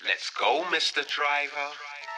Let's go, Mr. Driver.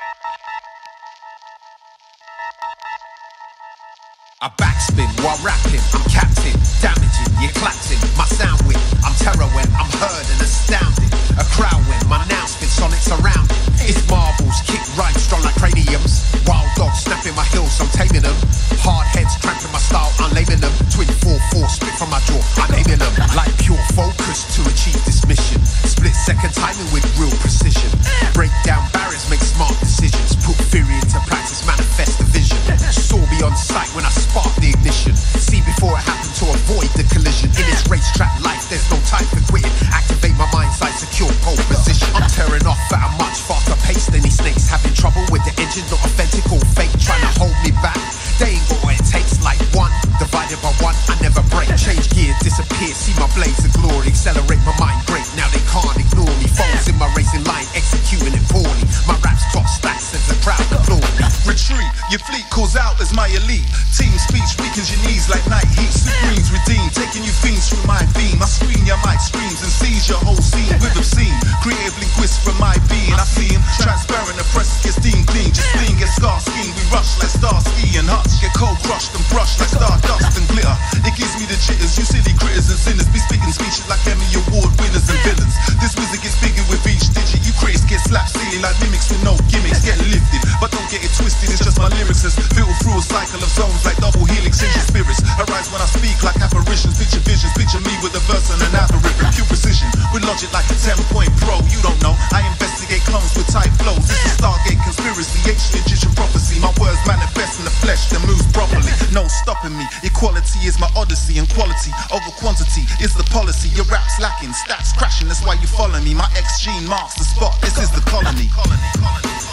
I backspin while rapping, I'm captain, damaging, you're clapping, my sound win. I'm terror when I'm heard and astounded. A crowd when my now spin sonics around it. It's marbles, kick rhyme strong like craniums. Wild dogs snapping my heels, I'm taming them. Hard heads cramping my style, I'm laming them. Twin 4-4 split from my jaw, I'm aiming them. Like pure focus to achieve this mission. Split second timing with real precision. Break down barriers, make smart decisions. Put theory into practice, manifest the vision. Saw beyond sight when I spark the ignition. See before it happened to avoid the collision. In this racetrack life, there's no time for quitting. Activate my mind's eye, secure pole position. I'm tearing off at a much faster pace than these snakes. Having trouble with the engine, not authentic or fake. Trying to hold me back, they ain't got what it takes. Like one, divided by one, I never break. Change gear, disappear, see my blaze of glory. Accelerate my mind, break, now they can't ignore me. Foes in my racing line, executing it poorly. My rap's got stacks as the crowd applaud me. Retreat, your fleet calls out as my elite. Team speech weakens your knees like night heat. Supremes redeemed, taking you fiends through my theme. I screen your mic screams and seize your whole scene with obscene. Creative linguists from my being. I see him transparent, the press gets steam clean. Just clean, get scar skiing. We rush like star ski and huts. Get cold crushed and brushed like stardust and glitter. It gives me the jitters, you silly critters and sinners. Be speaking speeches like Emmy Award winners and villains. This wizard gets bigger with each digit. You critics get slapped silly like mimics with no gimmicks. Get lifted, but don't get it twisted. It's just my lyrics as filtered through a cycle of zones like double helix. Angel spirits arise when I speak like apparitions. Picture visions, picture me with a verse and an algorithm. Pure precision with logic like a 10-point pro. You don't know, I investigate clones with tight flows. This is Stargate conspiracy, ancient Egyptian prophecy. My words manifest in the flesh that moves properly. No stopping me. Equality is my odyssey, and quality over quantity is the policy. Your rap's lacking, stats crashing. That's why you follow me. My X gene marks the spot. This is the colony.